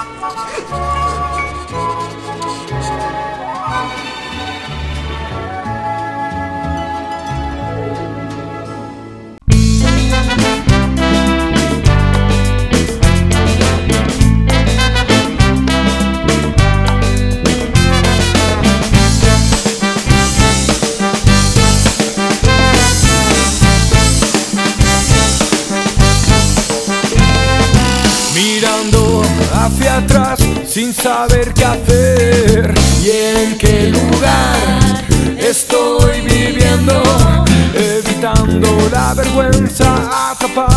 Mirando hacia atrás sin saber qué hacer y en qué lugar estoy viviendo, evitando la vergüenza, atrapado